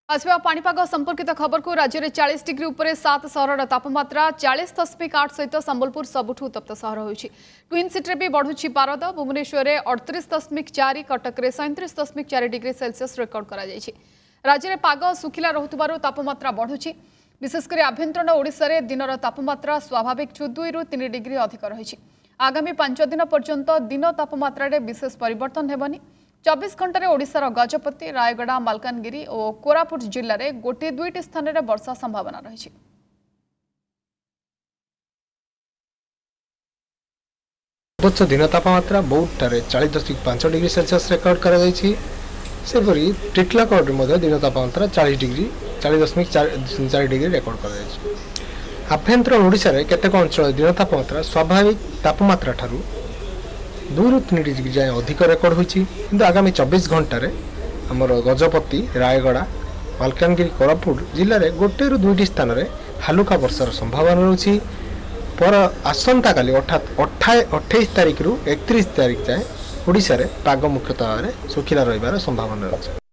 आसवा पाणीपाग संपर्कित खबर को राज्य में 40 डिग्री उपर 7 सहर तापमात्रा 40.8 सहित संबलपुर सबुठ उत्तप्त सहर होइछि। ट्विन सिटी भी बढ़ुछि पारद। भुवनेश्वर में 38.4, कटक में 37.4 डिग्री सेल्सियस रेकर्ड करा जाइछि। राज्य में पाग सुखिला रहुतबारु तापमात्रा बढ़ुछि। विशेषकर आभ्यंतरण ओडिशा रे दिनर तापमात्रा स्वाभाविक 2 रु 3 डिग्री अधिक रहिछि। आगामी 5 दिन पर्यंत दिन तापमात्रा रे विशेष परिवर्तन हेबनी। 24 घंटे ओडिशार गजपति, रायगड़ा, मालकानगिरी और कोरापुट जिले में गोटे दुईटी स्थान में वर्षा संभावना रही। सर्वोच्च दिन तापमात्रा बौद्ध 40.5 डिग्री सेल्सियस रेकर्ड करपरी टिटलागढ़ दिन तापमात्रा 40.4 डिग्री रेकर्ड कर। आभ्यंतरण ओडिशा रे केतेक अंचल दिन तापमात्रा स्वाभाविक तापमात्रा ठारू 2 रु 3 डिग्री जाए अधिक रेकर्ड होइछि। किंतु आगामी 24 घंटा रे हमर गजपति, रायगड़ा, मालकानगिरी, कोरापुट जिले में गोटे रु दुईटी स्थान में हालुका वर्षार संभावना रही। पर आसंता काली अर्थात 28 तारिख रु 31 तारिख जाए ओडिशा रे पाग मुख्यतः सुखिला रहिबार संभावना रही।